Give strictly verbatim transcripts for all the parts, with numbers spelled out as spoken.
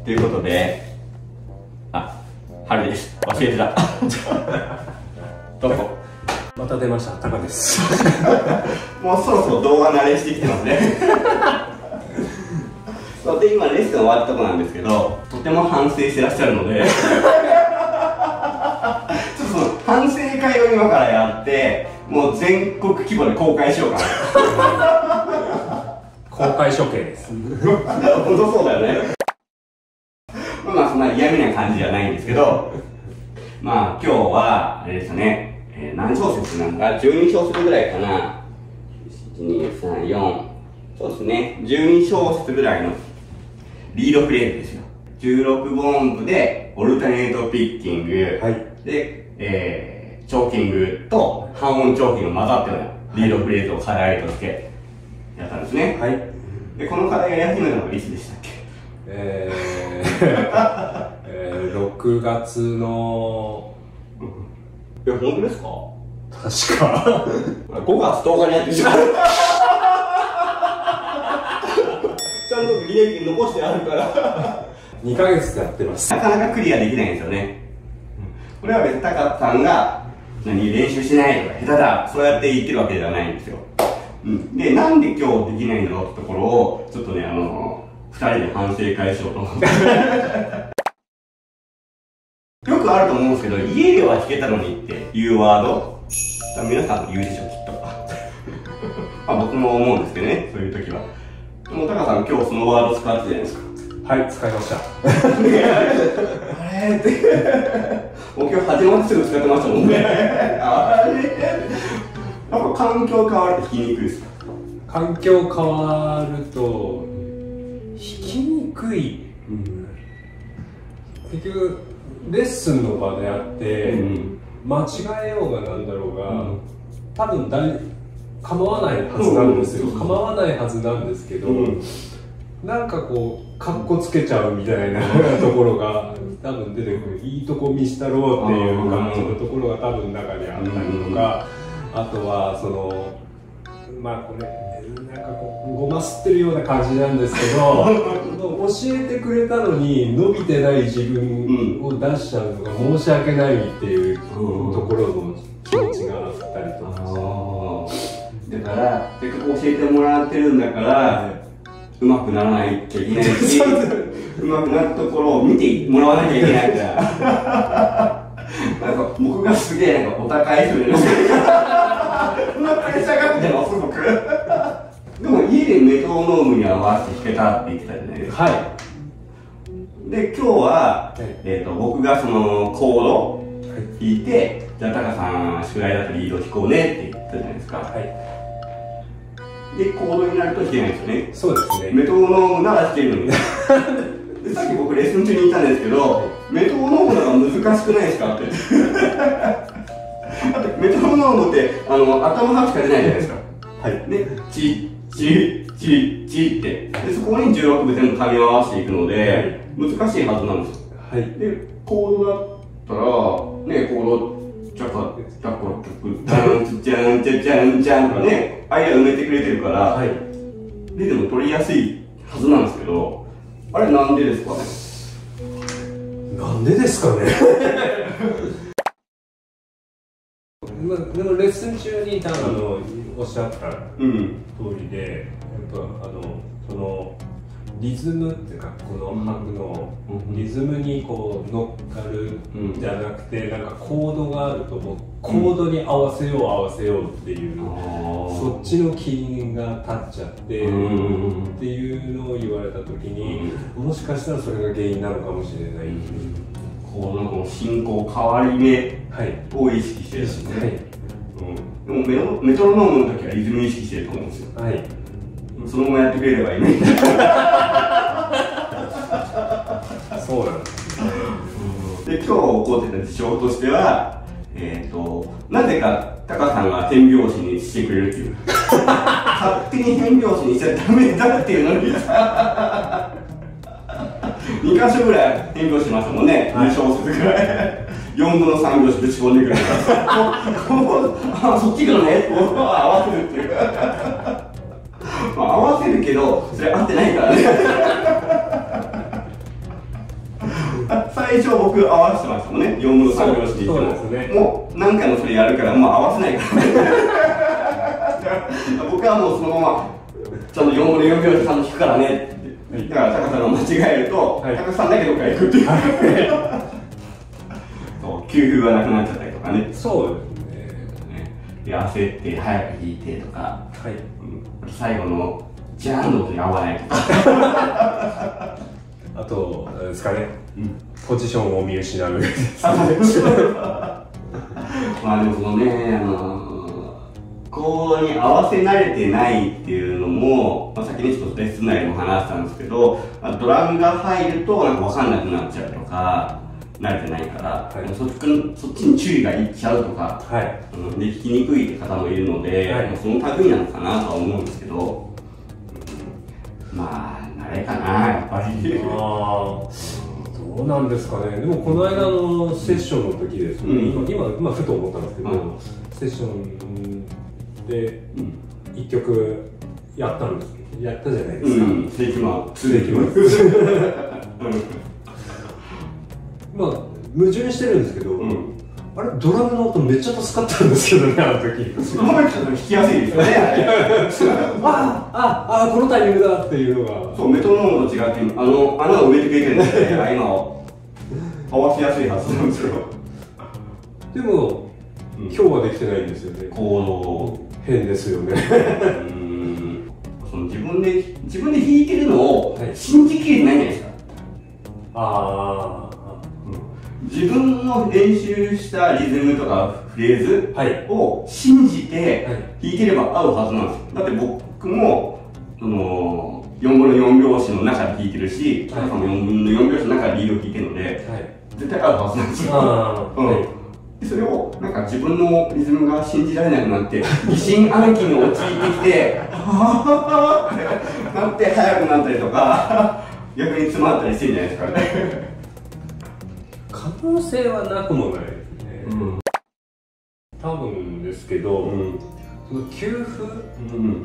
ということで、あ、春です。忘れてた。どうも。 また出ました、タカです。 もうそろそろ動画慣れしてきてますね。そうで、今レッスン終わったとこなんですけど、とても反省してらっしゃるので、ちょっとその反省会を今からやって、もう全国規模で公開しようかな。 公開処刑です。 本当そうだよね。まあそんな嫌味な感じじゃないんですけど、まあ今日はあれですね、えー、何小節なんだ、じゅうに小節ぐらいかな。いち、に、さん、よん、そうですね、じゅうに小節ぐらいのリードフレーズですよ。じゅうろく音符でオルタネートピッキング、はい、で、えー、チョーキングと半音チョーキングが混ざったようなリードフレーズを課題としてやったんですね。はい。で、この課題がやり始めたのがいつでしたっけ？ えー、えー、ろくがつのいや、本当ですか？ 確かごがつとおかにやってしまう。ちゃんと履歴残してあるからにかげつでやってます。 なかなかクリアできないんですよね。これは別にタカさんが何練習しないとか下手だそうやって言ってるわけではないんですよ。うん、で、なんで今日できないんだろうってところをちょっとね、あのふたりで反省会しようと思ってよくあると思うんですけど、家では弾けたのにっていうワード、皆さんも言うでしょ、きっと。まあ僕も思うんですけどね、そういう時は。でもタカさん、今日そのワード使ってたじゃないですか。 はい、使いました。 あれって、もう今日始まってすぐ使ってましたもんね。あれやっぱ環境変わると弾きにくいですか？ 環境変わると弾きにくい、うん、結局レッスンの場であって、うん、間違えようがなんだろうが、うん、多分誰構わないはずなんですよ、うん、構わないはずなんですけど、うん、なんかこうかっこつけちゃうみたいなところが多分出てくる。いいとこ見したろうっていう感じのところが多分中にあったりとか、あとはそのまあこれなんかこうごますってるような感じなんですけど教えてくれたのに伸びてない自分を出しちゃうのが申し訳ないっていうところの気持ちがあったりとかして、 だからせっかく教えてもらってるんだからうまくならないといけないしうまくなるところを見てもらわなきゃいけないからなんか僕がすげえなんかお高い人でそんなプレッシャーかけてます僕。でも家でメトロノームに合わせて弾けたって言ってたじゃないですか。はい。で今日は、はい、えーと僕がそのコードを弾いて、はい、じゃあタカさん宿題だとリード弾こうねって言ったじゃないですか。はい。でコードになると弾けないですよね。そうですね。メトロノームなら弾けるのに。でさっき僕レッスン中に言ったんですけど、はい、メトロノームの方が難しくないですかって。だってメトロノームってあの頭拍しか出ないじゃないですか。はい。で、チッチッチッチッって。で、そこにじゅうろくぶ全部噛み合わせていくので、はい、難しいはずなんですよ。はい。で、コードだったら、ね、コード、チャカ、チャカ、チャク、チャンチャンチャチャンチャンとかね、間埋めてくれてるから、はい。リズム取りやすいはずなんですけど、あれなんでですかね。 なんでですかね。まあ、でもレッスン中に多分あのおっしゃった通りで、やっぱあのそのリズムっていうかこの拍のリズムにこう乗っかるんじゃなくて、なんかコードがあるともうコードに合わせよう合わせようっていう、そっちの気が立っちゃってっていうのを言われた時に、もしかしたらそれが原因なのかもしれない。 コードのこの進行変わり目を意識してるんですね。はい。うん、でもメトロノームの時はリズム意識してると思うんですよ。はい。そのままやってくれればいいね。 そうなんです。 で、今日起こってた事象としては、えっと、なぜかタカさんが変拍子にしてくれるっていう。勝手に変拍子にしちゃダメだっていうのにさ。にかしょぐらい変拍子しましたもんね。に小節ぐらい。よんぶのさん拍子ぶち込んでくるから。あ、そっちからね、合わせるっていう。まあ合わせるけど、それ合ってないからね。 最初僕合わせてましたもんね、よんぶんのさん拍子に行っても。 そうですね。 もう何かのそれやるからもう合わせないから僕はもうそのままちゃんとよんぶんのよん拍子ちゃんと弾くからねって言って、だからタカさんが間違えると、はい、タカさんだけどっか行くっていう、そう給付がなくなっちゃったりとかね。 そうですね。 で焦って早く弾いてとか、 はい、 うん、最後のジャンの音に合わないとかあとあれですかね、うん、ポジションを見失うまあでもそのね、あのここに合わせ慣れてないっていうのも、まあ、先にちょっとレッスン内でも話したんですけど、まあ、ドラムが入るとなんか分かんなくなっちゃうとか、慣れてないから、はい、そっちそっちに注意がいっちゃうとか、はい、うん、で弾きにくいって方もいるので、はい、その類なのかなとは思うんですけど、うん、まあ慣れかなやっぱり。あどうなんですかね。でもこの間のセッションの時ですね、うん、今今ふと思ったんですけど、うん、セッションでいっきょくやったんですけど、やったじゃないですか。 うん、世紀末世紀末まあ矛盾してるんですけど、うん、あれドラムの音めっちゃ助かったんですけどね、あの時。 その前から弾きやすいですよね。 あああこのタイミングだっていうのが。 そう、メトロノームと違ってあの穴を埋めてくれてるんですね。今を合わせやすいはずなんですよ。 でも、うん、今日はできてないんですよね。 行動変ですよね。 うん、その自分で自分で弾いてるのを信じきれてないじゃないですか。 ああ。 自分の練習したリズムとかフレーズを信じて弾いてれば合うはずなんですよ。だって僕もそのよんぶんのよん拍子の中で弾いてるし、タカさんもよんぶんのよん拍子の中でリードを弾いてるので、はい、絶対合うはずなんですよ。うんはい、それをなんか自分のリズムが信じられなくなって疑心暗鬼に陥ってきてはぁってなって速くなったりとか逆に詰まったりしてるんじゃないですかね。 可能性はなくもないですね、うん、多分ですけど、うん、その休符、うん、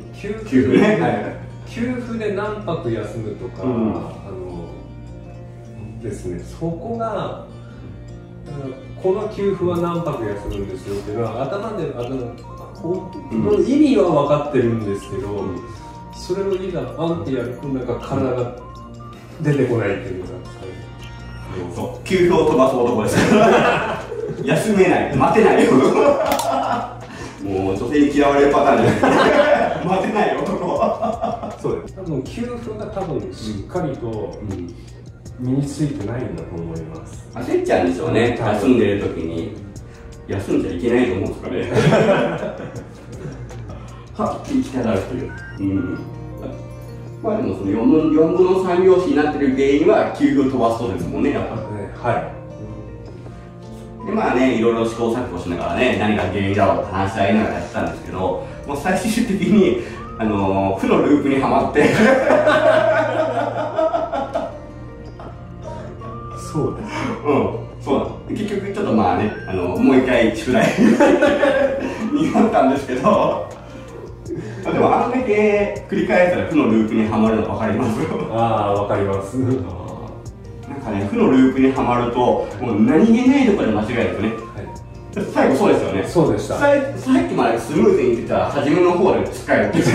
休符ね、はい、休符で何泊休むとか、うん、あのですね、そこがこの休符は何泊休むんですよっていうのは頭であの、うん、意味は分かってるんですけど、うん、それをいざバンってやるとなんか体が出てこないっていうのがそう、休符を飛ばす男です休めない、待てない男もう女性に嫌われるパターンじゃない待てない男そうです。多分休符が多分しっかりと身についてないんだと思います。 焦っちゃうんでしょうね、休んでる時に休んじゃいけないと思うんですかねはっきり来たがるという、うん、まあでもそのよんぶんのさん拍子になってる原因は休符を飛ばすそうですもんね、やっぱり。 はい。 でまあね、いろいろ試行錯誤しながらね、何が原因だろうって話し合いながらやってたんですけど、もう最終的に、あのー、負のループにはまってそうです。 うん、そうだ。結局ちょっとまあね、あのもう一回宿題になったんですけど、でもあんだけ繰り返したら負のループにはまるの分かりますよ。 ああ、分かります。なんかね、負のループにはまると、もう何気ないところで間違えるんですよね。はい、最後そうですよね。 そうでした。 さ, さっきまでスムーズにいってた初めの方で使えるっていう。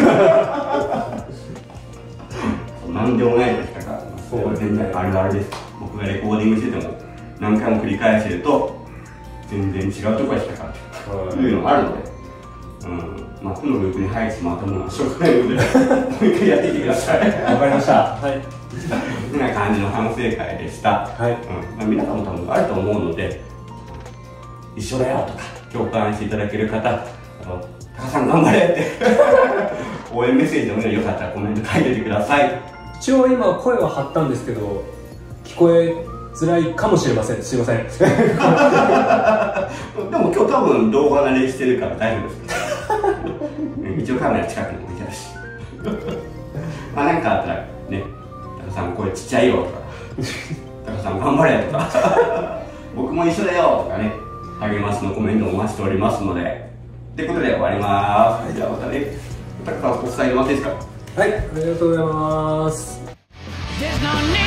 何でもないですから、そう全然あるあるです。僕がレコーディングしてても何回も繰り返してると全然違うところでしたからというのがあるので、うん、まあ負のループに入ってしまったものはしょうがないのでもう一回やっていてください。 わかりました。はい。 こんな感じの反省会でした。はい。うん、まあ、皆さんも多分あると思うので、一緒だよとか共感していただける方、あのタカさん頑張れって応援メッセージでもね、よかったらコメント書いててください。 一応今声は張ったんですけど聞こえづらいかもしれません。すいません。でも今日多分動画慣れしてるから大丈夫です。一応カメラ近くに置いてあるしまあ何かあったらね、タカさん声ちっちゃいよとかタカさん頑張れとか僕も一緒だよとかね、励ますのコメントもお待ちしておりますので、ということで終わります。はい、じゃあまたね、タカさんお伝えで待っていいですか。 はい、ありがとうございます。